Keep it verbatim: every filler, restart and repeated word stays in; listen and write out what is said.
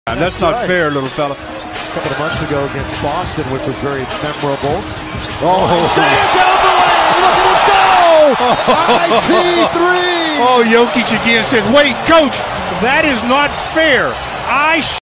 And that's, that's not right. fair, little fella. A couple of months ago against Boston, which was very memorable. Oh, save down the lane! Look at it go! I T three! Oh, Jokic again says, wait, coach, that is not fair. I